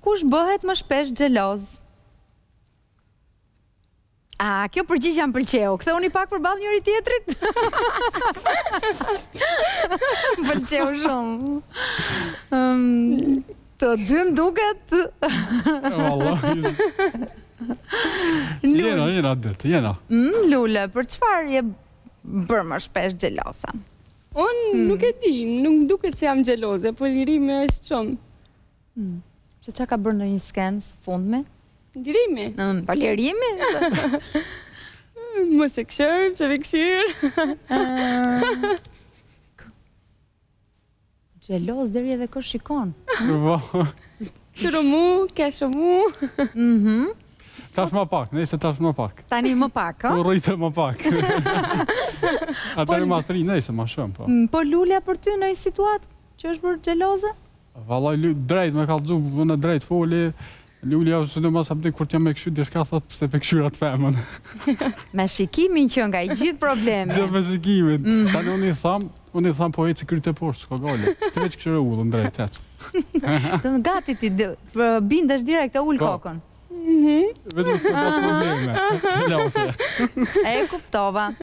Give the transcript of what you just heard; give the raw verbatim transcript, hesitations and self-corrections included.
Kush bëhet më shpesh xheloz? A, kjo përgjigje më pëlqeu. Ktheu një pak përballë njëri tjetrit? Më pëlqeu shumë. Um, të dy më duket. Vallahi. Jena, jena dytë, jena. Mm, Lule, për çfarë je bërë më shpesh xheloza? Unë nuk e di, nuk duket se jam xheloze, por lirimi është shumë. Mm. Se çka ka bërë në një skenë së fundmi? Lirimi? Mm, pa lirimi? Mos e këshërë, se me këshyrë. Xheloz deri edhe kë shikon. Shuru mu, keshë mu. Mhm. Tash më pak, nëse tash më pak. Tani më pak, Po ë? rritë më pak. Atëherë më thri nëse më shumë, po. Mm, Po Lulja për ty në një situatë që është bërë xheloze? Vallahi drejt më kallëzu, në drejt foli. Lulja, sidomos abdi kur t'jam me këshy, diçka thot pse pe këshyrat femën. Me shikimin që nga i gjithë problemi. Gjë me shikimin. Tani unë i tham, unë i tham po eci kryte poshtë, s'ka gale. Ti veç këshyre ullën drejt, ec. Të në gati ti dë- për- bindesh direkt e ull Po. kokën. Vetëm s'ka pas probleme. Xheloze. E kuptova.